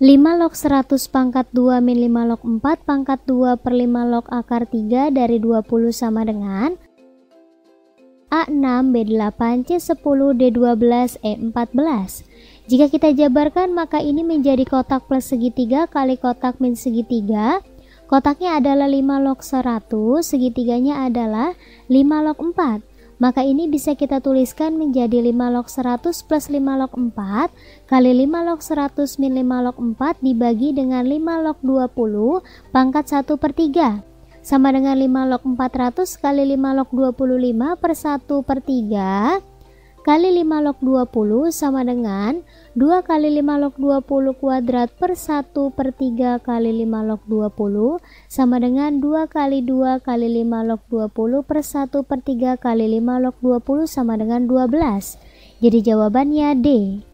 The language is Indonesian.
5 log 100 pangkat 2 min 5 log 4 pangkat 2 per 5 log akar 3 dari 20 sama dengan A6, B8, C10, D12, E14. Jika kita jabarkan maka ini menjadi kotak plus segitiga kali kotak min segitiga. Kotaknya adalah 5 log 100, segitiganya adalah 5 log 4. Maka ini bisa kita tuliskan menjadi 5 log 100 plus 5 log 4 kali 5 log 100 min 5 log 4 dibagi dengan 5 log 20 pangkat 1 per 3. Sama dengan 5 log 400 kali 5 log 25 per 1 per 3 kali 5 log 20 sama dengan 2 kali 5 log 20 kuadrat per 1 per 3 kali 5 log 20 sama dengan 2 kali 2 kali 5 log 20 per 1 per 3 kali 5 log 20 sama dengan 12. Jadi jawabannya D.